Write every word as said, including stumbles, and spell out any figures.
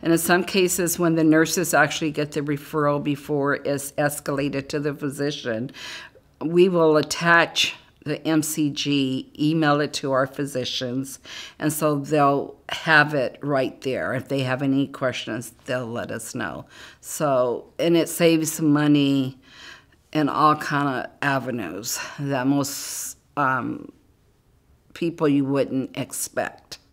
And in some cases, when the nurses actually get the referral before it's escalated to the physician, we will attach the M C G, email it to our physicians, and so they'll have it right there. If they have any questions, they'll let us know. So, and it saves money in all kind of avenues that most um, people you wouldn't expect.